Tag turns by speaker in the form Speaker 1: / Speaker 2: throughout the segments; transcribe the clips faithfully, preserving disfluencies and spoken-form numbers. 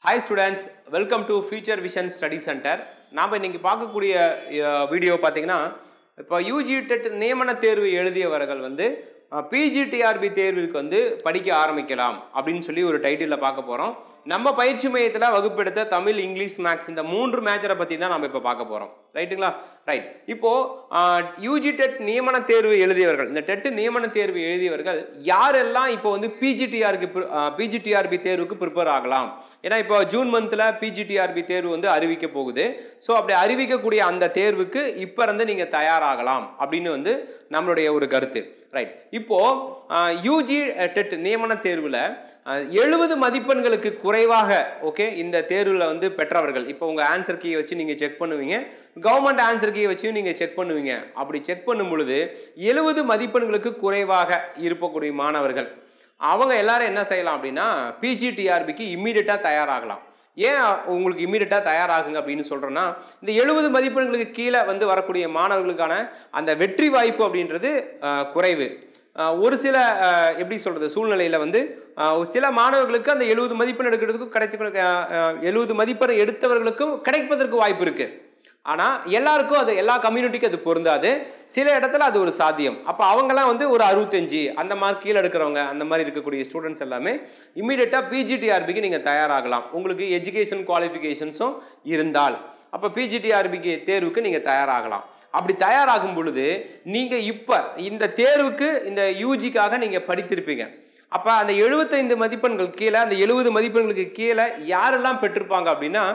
Speaker 1: Hi students, welcome to Future Vision Study Center. நாம இன்னைக்கு பார்க்கக்கூடிய வீடியோ பாத்தீங்கன்னா இப்போ U G T E T நியமன தேர்வு எழுதியவர்கள் வந்து P G T R B தேர்வுக்கு வந்து படிக்க ஆரம்பிக்கலாம் அப்படினு சொல்லி ஒரு டைட்டில்ல பார்க்க போறோம். நம்ம பயிற்சி மையத்துல வகுப்பெடுத்த தமிழ், இங்கிலீஷ், மேத்ஸ் இந்த மூன்று மேஜரை பத்தி தான் நாம இப்ப பார்க்க போறோம். ரைட்டுங்களா? ரைட். இப்போ U G T E T நியமன தேர்வு எழுதியவர்கள், இந்த டெட் நியமன தேர்வு எழுதியவர்கள் யாரெல்லாம் இப்போ வந்து P G T R க்கு P G T R B தேர்வுக்கு ப்ரிப்பேர் ஆகலாம்? ஏன்னா இப்போ ஜூன் மந்த்ல P G T R B தேர்வு வந்து அறிவிக்க போகுது. ஸோ அப்படி அறிவிக்கக்கூடிய அந்த தேர்வுக்கு இப்போ இருந்து நீங்க தயாராகலாம் அப்படின்னு வந்து நம்மளுடைய ஒரு கருத்து. ரைட். இப்போ U G T E T நியமன தேர்வுல எழுபது மதிப்பெண்களுக்கு குறைவாக ஓகே இந்த தேர்வுல வந்து பெற்றவர்கள், இப்போ உங்க ஆன்சர் கீயை வச்சு நீங்க செக் பண்ணுவீங்க, கவர்மெண்ட் ஆன்சர் கீயை வச்சு நீங்க செக் பண்ணுவீங்க. அப்படி செக் பண்ணும் பொழுது எழுபது மதிப்பெண்களுக்கு குறைவாக இருக்கக்கூடிய மாணவர்கள் அவங்க எல்லாரும் என்ன செய்யலாம் அப்படின்னா P G T R B க்கு இம்மீடியட்டா தயாராகலாம். ஏன் உங்களுக்கு இம்மீடியட்டா தயாராகுங்க அப்படின்னு சொல்றேன்னா, இந்த எழுபது மதிப்பெண்களுக்கு கீழே வந்து வரக்கூடிய மாணவர்களுக்கான அந்த வெற்றி வாய்ப்பு அப்படின்றது குறைவு. ஒரு சில எப்படி சொல்றது சூழ்நிலையில வந்து சில மாணவர்களுக்கு அந்த எழுபது மதிப்பெண் எடுக்கிறதுக்கும் கிடைச்ச எழுபது மதிப்பெண் எடுத்தவர்களுக்கும் கிடைப்பதற்கு வாய்ப்பு இருக்கு. ஆனா எல்லாருக்கும் அது எல்லா கம்யூனிட்டிக்கும் அது பொருந்தாது. சில இடத்துல அது ஒரு சாத்தியம். அப்ப அவங்கெல்லாம் வந்து ஒரு அறுபத்தஞ்சு அந்த மாதிரி கீழே எடுக்கிறவங்க, அந்த மாதிரி இருக்கக்கூடிய ஸ்டூடெண்ட்ஸ் எல்லாமே இம்மீடியட்டா P G T R B க்கு நீங்க தயாராகலாம். உங்களுக்கு எஜுகேஷன் குவாலிஃபிகேஷன்ஸும் இருந்தால் அப்ப P G T R B தேர்வுக்கு நீங்க தயாராகலாம். அப்படி தயாராகும் பொழுது நீங்க இப்ப இந்த தேர்வுக்கு இந்த யூஜிக்காக நீங்க படித்திருப்பீங்க. அப்ப அந்த எழுபத்தைந்து மதிப்பெண்கள் கீழே, அந்த எழுபது மதிப்பெண்களுக்கு கீழே யாரெல்லாம் பெற்றிருப்பாங்க அப்படின்னா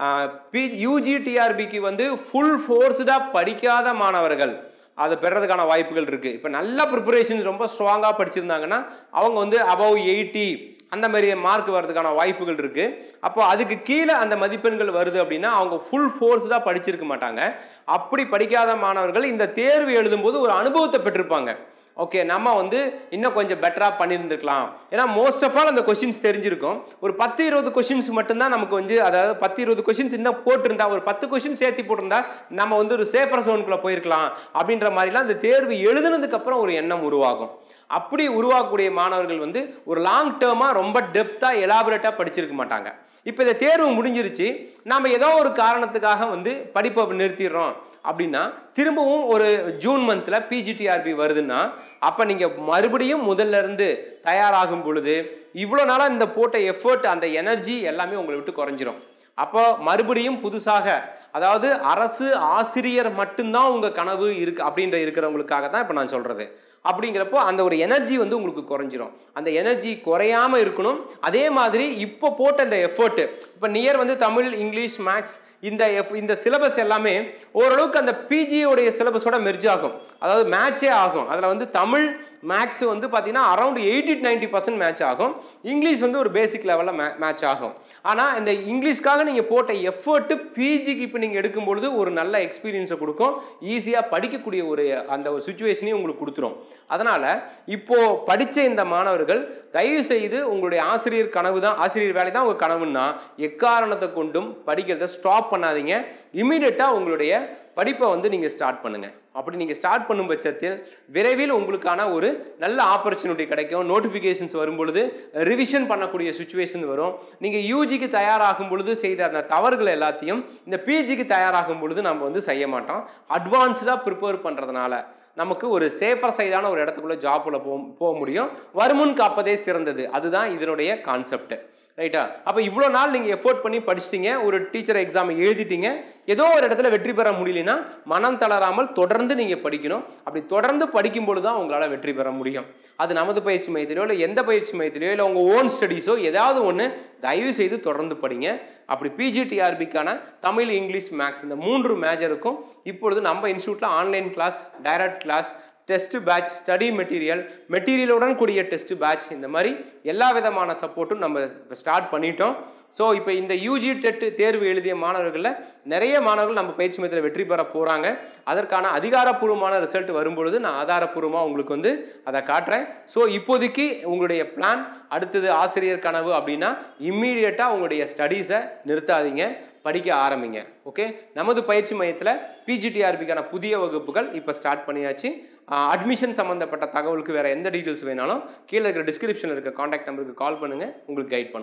Speaker 1: U G T R B க்கு வந்து ஃபுல் ஃபோர்ஸ்டா படிக்காத மாணவர்கள் அதை பெறதுக்கான வாய்ப்புகள் இருக்கு. இப்ப நல்ல ப்ரிப்பரேஷன் ரொம்ப ஸ்ட்ராங்கா படிச்சிருந்தாங்கன்னா அவங்க வந்து அபவ் எயிட்டி அந்த மாதிரி மார்க் வர்றதுக்கான வாய்ப்புகள் இருக்கு. அப்போ அதுக்கு கீழே அந்த மதிப்பெண்கள் வருது அப்படின்னா அவங்க ஃபுல் ஃபோர்ஸ்டா படிச்சிருக்க மாட்டாங்க. அப்படி படிக்காத மாணவர்கள் இந்த தேர்வு எழுதும் போது ஒரு அனுபவத்தை பெற்றிருப்பாங்க. ஓகே, நம்ம வந்து இன்னும் கொஞ்சம் பெட்டரா பண்ணியிருந்திருக்கலாம். ஏன்னா மோஸ்ட் ஆஃப் ஆல் அந்த கொஸ்டின்ஸ் தெரிஞ்சிருக்கும். ஒரு பத்து இருபது கொஸ்டின்ஸ் மட்டும்தான் நமக்கு வந்து, அதாவது பத்து இருபது கொஸ்டின்ஸ் இன்னும் போட்டிருந்தா, ஒரு பத்து கொஸ்டின் சேர்த்து போட்டிருந்தா நம்ம வந்து ஒரு சேஃபர் ஜோனுக்குள்ள போயிருக்கலாம் அப்படின்ற மாதிரிலாம் அந்த தேர்வு எழுதுனதுக்கு அப்புறம் ஒரு எண்ணம் உருவாகும். அப்படி உருவாக்கக்கூடிய மாணவர்கள் வந்து ஒரு லாங் டேர்மா ரொம்ப டெப்தா எலாபரேட்டா படிச்சிருக்க மாட்டாங்க. இப்போ இந்த தேர்வு முடிஞ்சிருச்சு, நம்ம ஏதோ ஒரு காரணத்துக்காக வந்து படிப்பை நிறுத்திடுறோம் அப்படின்னா திரும்பவும் ஒரு ஜூன் மந்த்ல P G T R B வருதுன்னா அப்ப நீங்க மறுபடியும் முதல்ல இருந்து தயாராகும் பொழுது இவ்வளவு நாளா இந்த போட்ட எஃபர்ட், அந்த எனர்ஜி எல்லாமே உங்களை விட்டு குறைஞ்சிரும். அப்போ மறுபடியும் புதுசாக, அதாவது அரசு ஆசிரியர் மட்டும்தான் உங்க கனவு இருக்கு அப்படின்ற இருக்கிறவங்களுக்காக தான் இப்ப நான் சொல்றது. அப்படிங்கிறப்போ அந்த ஒரு எனர்ஜி வந்து உங்களுக்கு குறைஞ்சிரும். அந்த எனர்ஜி குறையாம இருக்கணும். அதே மாதிரி இப்போ போட்ட இந்த எஃபர்ட், இப்போ நியர் வந்து தமிழ், இங்கிலீஷ், மேத்ஸ் இந்த இந்த சிலபஸ் எல்லாமே ஓரளவுக்கு அந்த பிஜி உடைய சிலபஸோட மெர்ஜ் ஆகும். அதாவது மேட்சே ஆகும். அதில் வந்து தமிழ், மேத்ஸ் வந்து பார்த்தீங்கன்னா around eighty ninety percent match ஆகும். இங்கிலீஷ் வந்து ஒரு பேசிக் லெவலில் மே மேட்ச் ஆகும். ஆனால் இந்த இங்கிலீஷ்காக நீங்கள் போட்ட எஃபர்ட்டு பிஜிக்கு இப்போ நீங்கள் எடுக்கும்பொழுது ஒரு நல்ல எக்ஸ்பீரியன்ஸை கொடுக்கும். ஈஸியாக படிக்கக்கூடிய ஒரு அந்த ஒரு சுச்சுவேஷனையும் உங்களுக்கு கொடுத்துரும். அதனால் இப்போது படித்த இந்த மாணவர்கள் தயவு செய்து உங்களுடைய ஆசிரியர் கனவு தான், ஆசிரியர் வேலை தான் உங்கள் கனவுன்னா எக்காரணத்தை கொண்டும் படிக்கிறத ஸ்டாப் பண்ணாதீங்க. இமீடியட்டாக உங்களுடைய படிப்பை வந்து நீங்கள் ஸ்டார்ட் பண்ணுங்க. அப்படி நீங்கள் ஸ்டார்ட் பண்ணும் பட்சத்தில் விரைவில் உங்களுக்கான ஒரு நல்ல ஆப்பர்ச்சுனிட்டி கிடைக்கும். நோட்டிஃபிகேஷன்ஸ் வரும் பொழுது ரிவிஷன் பண்ணக்கூடிய சுச்சுவேஷன் வரும். நீங்கள் யூஜிக்கு தயாராகும் பொழுது செய்த அந்த தவறுகள் எல்லாத்தையும் இந்த பிஜிக்கு தயாராகும் பொழுது நம்ம வந்து செய்ய மாட்டோம். அட்வான்ஸ்டாக ப்ரிப்பேர் பண்ணுறதுனால நமக்கு ஒரு சேஃபர் சைடான ஒரு இடத்துக்குள்ள ஜாப்ல போ போக முடியும். வருமுன் காப்பதே சிறந்தது. அதுதான் இதனுடைய கான்செப்ட். ரைட்டா? அப்போ இவ்வளோ நாள் நீங்கள் எஃபோர்ட் பண்ணி படிச்சிட்டீங்க, ஒரு டீச்சர் எக்ஸாம் எழுதிட்டீங்க, ஏதோ ஒரு இடத்துல வெற்றி பெற முடியலன்னா மனம் தளராமல் தொடர்ந்து நீங்கள் படிக்கணும். அப்படி தொடர்ந்து படிக்கும்பொழுது தான் உங்களால் வெற்றி பெற முடியும். அது நமது பயிற்சி மையத்திலையோ இல்லை எந்த பயிற்சி மையத்திலையோ இல்லை உங்கள் ஓன் ஸ்டடீஸோ ஏதாவது ஒன்று தயவு செய்து தொடர்ந்து படிங்க. அப்படி P G T R B க்கான தமிழ், இங்கிலீஷ், மேத்ஸ் இந்த மூன்று மேஜருக்கும் இப்பொழுது நம்ம இன்ஸ்டியூட்டில் online class, direct class, test batch, study material, மெட்டீரியலுடன் கூடிய டெஸ்ட் பேட்ச், இந்த மாதிரி எல்லா விதமான சப்போர்ட்டும் நம்ம ஸ்டார்ட் பண்ணிட்டோம். ஸோ இப்போ இந்த U G T E T தேர்வு எழுதிய மாணவர்களில் நிறைய மாணவர்கள் நம்ம பயிற்சி மையத்தில் வெற்றி பெற போகிறாங்க. அதற்கான அதிகாரப்பூர்வமான ரிசல்ட் வரும்பொழுது நான் ஆதாரப்பூர்வமாக உங்களுக்கு வந்து அதை காட்டுறேன். ஸோ இப்போதைக்கு உங்களுடைய பிளான் அடுத்தது ஆசிரியர் கனவு அப்படின்னா இம்மீடியட்டாக உங்களுடைய ஸ்டடீஸை நிறுத்தாதீங்க, படிக்க ஆரம்பிங்க. ஓகே, நமது பயிற்சி மையத்தில் P G T R B க்கான புதிய வகுப்புகள் இப்போ ஸ்டார்ட் பண்ணியாச்சு. அட்மிஷன் சம்மந்தப்பட்ட தகவலுக்கு வேறு எந்த டீட்டெயில்ஸ் வேணாலும் கீழே இருக்கிற டிஸ்கிரிப்ஷனில் இருக்க காண்டாக்ட் நம்பருக்கு கால் பண்ணுங்கள், உங்களுக்கு கைட் பண்ணுவாங்க.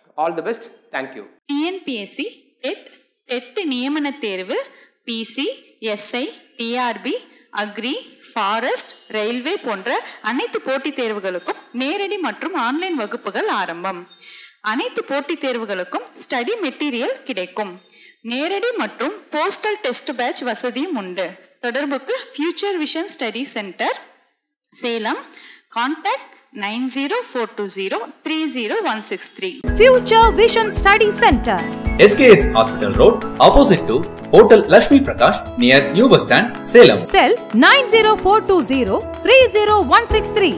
Speaker 1: All the best. Thank you.
Speaker 2: TNPSC TET TET நியமன தேர்வு, PC, SI, TRB, agri, forest, railway போன்ற அனைத்து போட்டித் தேர்வுகளுக்கும் நேரடி மற்றும் ஆன்லைன் வகுப்புகள் ஆரம்பம். அனைத்து போட்டித் தேர்வுகளுக்கும் ஸ்டடி மெட்டீரியல் கிடைக்கும். நேரடி மற்றும் போஸ்டல் டெஸ்ட் பேட்ச் வசதியும் உண்டு. தொடர்புக்கு future vision study center, Salem. Contact nine zero four two zero three zero one six three.
Speaker 3: Future Vision Study Center,
Speaker 4: S K S Hospital Road, opposite to Hotel Lakshmi Prakash, near New Bus Stand, Salem.
Speaker 3: Cell nine zero four two zero three zero one six three.